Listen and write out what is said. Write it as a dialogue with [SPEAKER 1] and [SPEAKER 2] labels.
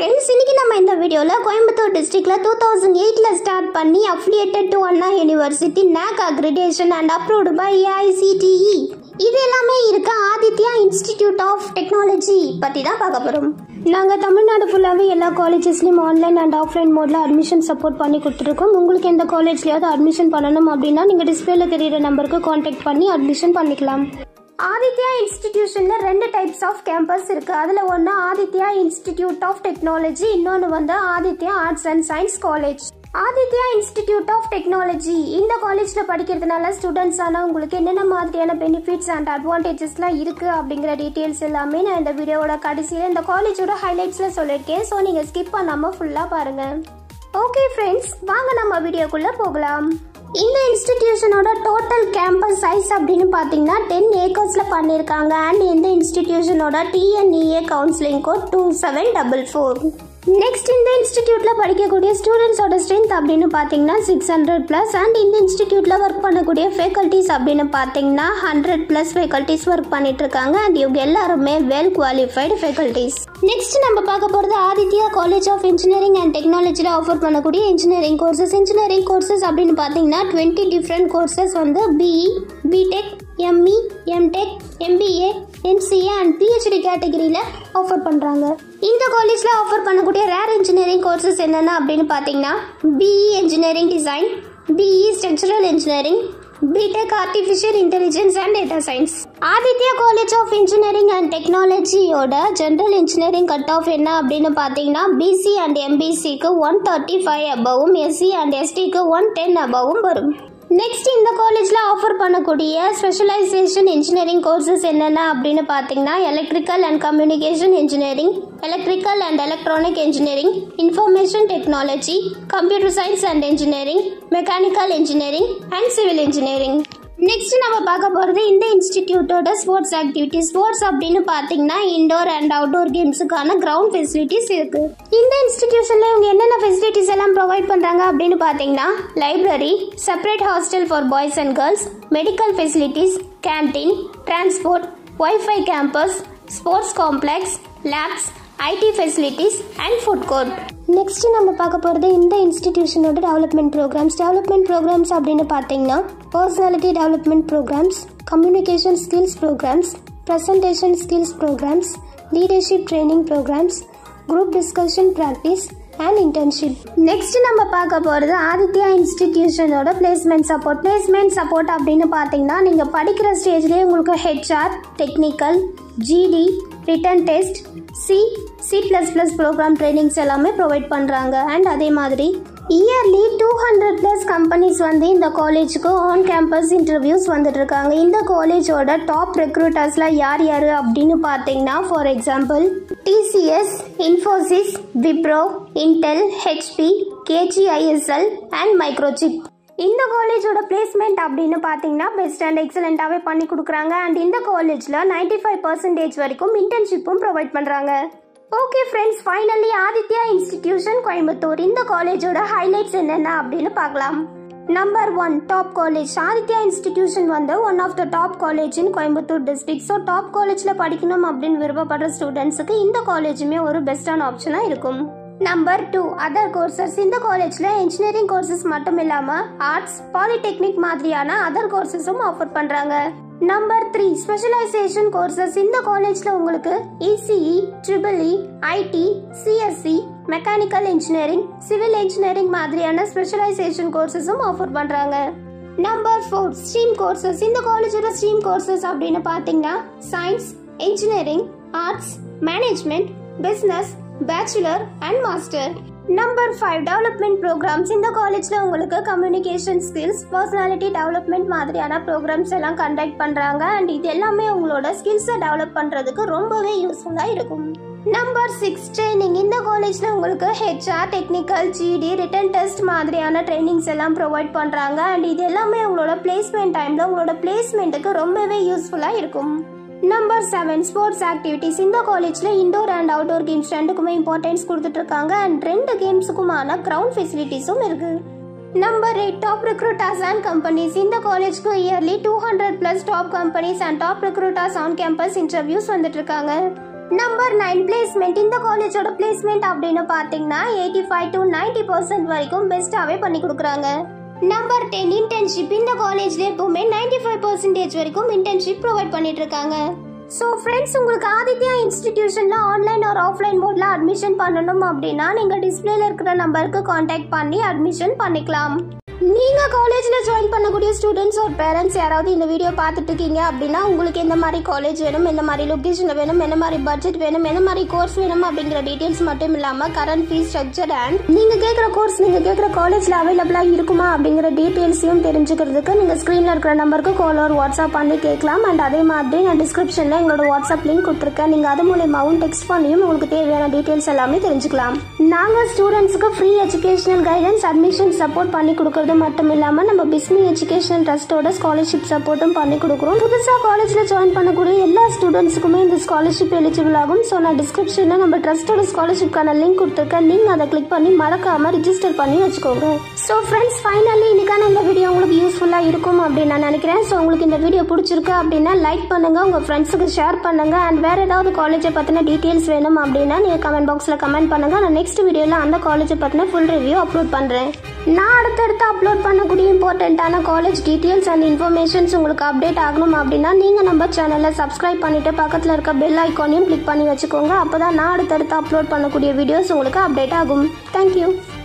[SPEAKER 1] Friends இன்னைக்கு நம்ம இந்த வீடியோல கோயம்புத்தூர் டிஸ்ட்ரிக்ட்ல 2008ல ஸ்டார்ட் பண்ணி affiliated to Anna University NAC accreditation and approved by AICTE இது எல்லாமே இருக்க ஆதித்யா இன்ஸ்டிடியூட் ஆஃப் டெக்னாலஜி பத்தி தான் பார்க்க போறோம். நாங்க தமிழ்நாடு ஃபுல்லாவே எல்லா காலேजेसலயும் ஆன்லைன் அண்ட் ஆஃப்லைன் மோட்ல அட்மிஷன் சப்போர்ட் பண்ணி கொடுத்துருக்கோம். உங்களுக்கு எந்த காலேஜ்லயாவது அட்மிஷன் பண்ணனும் அப்படினா நீங்க டிஸ்ப்ளேல தெரியுற நம்பருக்கு கான்டாக்ட் பண்ணி அட்மிஷன் பண்ணிக்கலாம். ஆதித்யா இன்ஸ்டிடியூஷன்ல ரெண்டு டைப்ஸ் ஆஃப் கேம்பஸ் இருக்கு. அதுல ஒன்னு ஆதித்யா இன்ஸ்டிடியூட் ஆஃப் டெக்னாலஜி, இன்னொன்னு வந்து Aditya arts and science college. Aditya institute of technology இந்த காலேஜ்ல படிக்கிறதுனால ஸ்டூடெண்ட்ஸ் ஆனா உங்களுக்கு என்னென்ன மாதிரியான பெனிஃபிட்ஸ் அண்ட் அட்வான்டேஜஸ்லாம் இருக்கு அப்படிங்கிற டீடைல்ஸ் எல்லாமே நான் இந்த வீடியோவோட கடைசியில இந்த காலேஜோட ஹைலைட்ஸ்ல சொல்லியிருக்கேன். ஸோ நீங்க ஸ்கிப் பண்ணாம ஃபுல்லா பாருங்க. ஓகே ஃப்ரெண்ட்ஸ், வாங்க நம்ம வீடியோக்குள்ள போகலாம். இந்த இன்ஸ்டிடியூஷனோட டோட்டல் கேம்பஸ் சைஸ் அப்படின்னு பார்த்தீங்கன்னா 10 ஏக்கர்ஸ்ல பண்ணியிருக்காங்க. அண்ட் இந்த இன்ஸ்டிடியூஷனோட TNEA கவுன்சிலிங் கோட் 2744. நெக்ஸ்ட் இந்த இன்ஸ்டிடியூட்ல படிக்கக்கூடிய ஸ்டூடெண்ட்ஸோட ஸ்ட்ரென்த் அப்படின்னு பார்த்தீங்கன்னா 600+. அண்ட் இந்த இன்ஸ்டிடியூட்ல ஒர்க் பண்ணக்கூடிய ஃபேக்கல்டிஸ் அப்படின்னு பார்த்தீங்கன்னா 100+ ஃபேக்கல்டிஸ் ஒர்க் பண்ணிட்டு இருக்காங்க. அண்ட் இவங்க எல்லாருமே வெல் குவாலிஃபைடு ஃபேக்கல்டிஸ். நெக்ஸ்ட் நம்ம பார்க்க போகிறது Aditya college of engineering and டெக்னாலஜியில் ஆஃபர் பண்ணக்கூடிய இன்ஜினியரிங் கோர்சஸ். இன்ஜினியரிங் கோர்சஸ் அப்படின்னு பார்த்தீங்கன்னா 20 டிஃப்ரெண்ட் கோர்சஸ் வந்து BE, BTech, ME, MTech, MBA, MCA and PhD கேட்டகரியில் ஆஃபர் பண்ணுறாங்க. இந்த காலேஜில் ஆஃபர் பண்ணக்கூடிய ரேர் இன்ஜினியரிங் கோர்சஸ் என்னென்ன அப்படின்னு பார்த்தீங்கன்னா BE engineering design, BE structural engineering, BTech artificial intelligence and data science. Aditya college of engineering and டெக்னாலஜியோட ஜென்ரல் இன்ஜினியரிங் கட் ஆஃப் என்ன அப்படின்னு பார்த்தீங்கன்னா BC அண்ட் MBCக்கு 135 அபவும், SC அண்ட் STக்கு 110 அபவும் வரும். நெக்ஸ்ட் இந்த காலேஜில் ஆஃபர் பண்ணக்கூடிய ஸ்பெஷலைசேஷன் இன்ஜினியரிங் கோர்சஸ் என்னென்ன அப்படின்னு பார்த்தீங்கன்னா electrical and communication engineering, electrical and electronic engineering, information technology, computer science and engineering, mechanical engineering and civil engineering. Next நம்ம பார்க்க போகிறது இந்த இன்ஸ்டிடியூட்டோட ஸ்போர்ட்ஸ் ஆக்டிவிட்டிஸ். ஸ்போர்ட்ஸ் அப்படின்னு பார்த்தீங்கன்னா இன்டோர் அண்ட் அவுட்டோர் கேம்ஸுக்கான கிரவுண்ட் ஃபெசிலிட்டிஸ் இருக்கு. இந்த இன்ஸ்டிடியூஷன்ல இவங்க என்னென்ன ஃபெசிலிட்டிஸ் எல்லாம் ப்ரொவைட் பண்றாங்க அப்படின்னு பார்த்தீங்கன்னா library, separate hostel for boys and girls, medical facilities, canteen, transport, wifi campus, sports complex, labs, IT facilities and food court. Next நம்ம பார்க்க போகிறது இந்த இன்ஸ்டிடியூஷனோட டெவலப்மெண்ட் ப்ரோக்ராம்ஸ். டெவலப்மெண்ட் ப்ரோக்ராம்ஸ் அப்படின்னு பார்த்தீங்கன்னா personality development programmes, communication skills programmes, presentation skills programmes, leadership training programmes, group discussion practice and internship. Next நம்ம பார்க்க போகிறது ஆதித்யா இன்ஸ்டிடியூஷனோட பிளேஸ்மெண்ட் சப்போர்ட். பிளேஸ்மெண்ட் சப்போர்ட் அப்படின்னு பார்த்தீங்கன்னா நீங்கள் படிக்கிற ஸ்டேஜ்லேயே உங்களுக்கு HR, technical, GD, written test, C++ program trainings எல்லாமே ப்ரொவைட் பண்ணுறாங்க. அண்ட் அதே மாதிரி இயர்லி 200+ கம்பெனிஸ் வந்து இந்த காலேஜுக்கு ஆன் கேம்பஸ் இன்டர்வியூஸ் வந்துட்டு இருக்காங்க. இந்த காலேஜோட டாப் ரெக்ரூட்டர்ஸ்லாம் யார் யார் அப்படின்னு பார்த்தீங்கன்னா for example TCS, Infosys, Wipro, Intel, HP, KGISL and Microchip. இந்த காலேஜோட பிளேஸ்மெண்ட் அப்படின்னு பார்த்தீங்கன்னா பெஸ்ட் அண்ட் எக்ஸலண்டாகவே பண்ணி கொடுக்குறாங்க. அண்ட் இந்த காலேஜில் 95% வரைக்கும் இன்டர்ன்ஷிப்பும் ப்ரொவைட் பண்ணுறாங்க. Okay friends, finally Aditya institution Coimbatore இந்த காலேஜோட ஹைலைட்ஸ் என்னென்ன அப்படின்னு பார்க்கலாம். Number 1 top college. Aditya institution வந்து one of the top college in Coimbatore district. So top காலேஜில் படிக்கணும் அப்படின்னு விருப்பப்படுற ஸ்டூடெண்ட்ஸுக்கு இந்த காலேஜுமே ஒரு பெஸ்டான ஆப்ஷனாக இருக்கும். Number 2 other courses. இந்த காலேஜில் இன்ஜினியரிங் கோர்சஸ் மட்டும் இல்லாமல் ஆர்ட்ஸ், பாலிடெக்னிக் மாதிரியான அதர் கோர்சஸும் ஆஃபர் பண்ணுறாங்க. Number 3 specialisation courses. இந்த காலேஜில் உங்களுக்கு ECE, EEE, IT, CSE, mechanical engineering, civil engineering மாதிரியான ஸ்பெஷலைசேஷன் கோர்சஸும் ஆஃபர் பண்ணுறாங்க. Number 4 stream courses. இந்த காலேஜோட ஸ்ட்ரீம் கோர்சஸ் அப்படின்னு பார்த்தீங்கன்னா science, engineering, arts, management, business, bachelor and master. Number 5 development programmes. இந்த காலேஜில் உங்களுக்கு கம்யூனிகேஷன் ஸ்கில்ஸ், பர்சனாலிட்டி டெவலப்மெண்ட் மாதிரியான ப்ரோக்ராம்ஸ் எல்லாம் கண்டக்ட் பண்ணுறாங்க. அண்ட் இது எல்லாமே உங்களோட ஸ்கில்ஸை டெவலப் பண்ணுறதுக்கு ரொம்பவே யூஸ்ஃபுல்லாக இருக்கும். Number 6 training. இந்த காலேஜில் உங்களுக்கு HR, technical, GD, written test மாதிரியான ட்ரைனிங்ஸ் எல்லாம் ப்ரொவைட் பண்ணுறாங்க. அண்ட் இது எல்லாமே உங்களோட பிளேஸ்மெண்ட் டைமில் உங்களோட பிளேஸ்மெண்ட்டுக்கு ரொம்பவே யூஸ்ஃபுல்லாக இருக்கும். Number 7 sports activities. இந்த காலேஜில் இண்டோர் அண்ட் அவுட்டோர் கேம்ஸ் ரெண்டுக்குமே இம்பார்ட்டன்ஸ் கொடுத்துட்டு இருக்காங்க. அண்ட் 2 கேம்ஸுக்குமான கிரவுண்ட் ஃபெசிலிட்டிஸும் இருக்கு. Number 8 top recruiters and companies. இந்த காலேஜ்க்கு yearly 200+ top companies and top recruiters on campus interviews வந்துட்டு இருக்காங்க. Number 9 placement. இந்த காலேஜோட பிளேஸ்மெண்ட் அப்படின்னு பார்த்தீங்கன்னா 85 to 90% வரைக்கும் பெஸ்ட்டாவே பண்ணி கொடுக்குறாங்க. Number 10 internship. இந்த காலேஜ்ல எப்பவுமே 95% வரைக்கும் இன்டர்ன்ஷிப் ப்ரொவைட் பண்ணிட்டு இருக்காங்க. ஸோ ஃப்ரெண்ட்ஸ், உங்களுக்கு ஆதித்யா இன்ஸ்டிடியூஷன்ல ஆன்லைன் ஒரு ஆஃப்லைன் மோட்ல அட்மிஷன் பண்ணணும் அப்படின்னா நீங்க டிஸ்பிளேல இருக்கிற நம்பருக்கு கான்டாக்ட் பண்ணி அட்மிஷன் பண்ணிக்கலாம். நீங்க காலேஜ்ல ஜாயின் பண்ணக்கூடிய ஸ்டூடெண்ட்ஸ் ஒரு பேரண்ட்ஸ் யாராவது இந்த வீடியோ பார்த்துட்டு இருக்கீங்க அப்படின்னா உங்களுக்கு எந்த மாதிரி காலேஜ் வேணும், எந்த மாதிரி லொகேஷன்ல வேணும், என்ன மாதிரி பட்ஜெட் வேணும், என்ன மாதிரி கோர்ஸ் வேணும் அப்படிங்கிற டீடைல்ஸ் மட்டும் இல்லாம கரண்ட் ஃபீஸ் ஸ்ட்ரக்சர் அண்ட் நீங்க கேட்குற கோர்ஸ் நீங்க கேட்குற காலேஜ்ல அவைலபிளா இருக்குமா அப்படிங்கிற டீடைல்ஸையும் தெரிஞ்சுக்கிறதுக்கு நீங்க ஸ்கிரீன்ல இருக்கிற நம்பருக்கு கால் ஒரு வாட்ஸ்அப் பண்ணி கேட்கலாம். அண்ட் அதே மாதிரி நான் டிஸ்கிரிப்ஷன்ல எங்களோட வாட்ஸ்அப் லிங்க் கொடுத்துருக்கேன். நீங்க அது மூலமாவும் டெக்ஸ்ட் பண்ணியும் உங்களுக்கு தேவையான டீடைல்ஸ் எல்லாமே தெரிஞ்சுக்கலாம். நாங்க ஸ்டூடெண்ட்ஸ்க்கு free educational guidance, admission support பண்ணி கொடுக்கறது மட்டும் இல்லாம நம்ம பிஸ்மி எஜுகேஷனல் ட்ரஸ்டோட ஸ்காலர்ஷிப் சப்போர்ட்டும் பண்ணி கொடுக்குறோம். புதுசா காலேஜ்ல ஜாயின் பண்ணக்கூடிய எல்லா ஸ்டூடெண்ட்ஸ்க்குமே இந்த ஸ்காலர்ஷிப் எலிஜிபிள் ஆகும். ஸோ நான் டிஸ்கிரிப்ஷன்ல நம்ம ட்ரஸ்டோட ஸ்காலர்ஷிப்கான லிங்க் கொடுத்துருக்கேன். நீங்க அதை கிளிக் பண்ணி மறக்காம ரிஜிஸ்டர் பண்ணி வச்சுக்கோங்க. ஸோ ஃப்ரெண்ட்ஸ், ஃபைனலி இன்னைக்கான இந்த வீடியோ உங்களுக்கு யூஸ்ஃபுல்லா இருக்கும் அப்படின்னு நான் நினைக்கிறேன். ஸோ உங்களுக்கு இந்த வீடியோ பிடிச்சிருக்கு அப்படின்னா லைக் பண்ணுங்க, உங்க ஃப்ரெண்ட்ஸுக்கு ஷேர் பண்ணுங்க. அண்ட் வேற ஏதாவது காலேஜை பத்தின டீடைல்ஸ் வேணும் அப்படின்னா நீங்க கமெண்ட் பாக்ஸ்ல கமெண்ட் பண்ணுங்க. நான் நெக்ஸ்ட் வீடியோல அந்த காலேஜை பத்தின ஃபுல் ரிவ்யூ அப்லோட் பண்றேன். நான் அடுத்தடுத்து அப்லோட் பண்ணக்கூடிய இம்பார்ட்டன்டான காலேஜ் டீடைல்ஸ் அண்ட் இன்ஃபர்மேஷன்ஸ் உங்களுக்கு அப்டேட் ஆகணும் அப்படின்னா நீங்க நம்ம சேனலை சப்ஸ்கிரைப் பண்ணிட்டு பக்கத்துல இருக்க பெல் ஐக்கானையும் கிளிக் பண்ணி வச்சுக்கோங்க. அப்பதான் நான் அடுத்தடுத்து அப்லோட் பண்ணக்கூடிய வீடியோஸ் உங்களுக்கு அப்டேட் ஆகும். தேங்க்யூ.